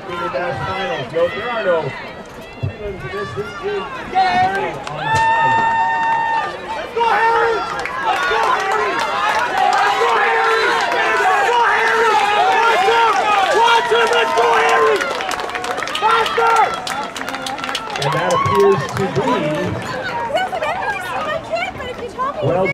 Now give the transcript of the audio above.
Senior Dash Finals. No, there are no prelims to this. This is final on time. Let's go, Harry! Let's go, Harry! Let's go, Harry! Let's go, Harry! Watch him! Let's go, Harry! Faster! And that appears to be... I can't, but if you told me... Well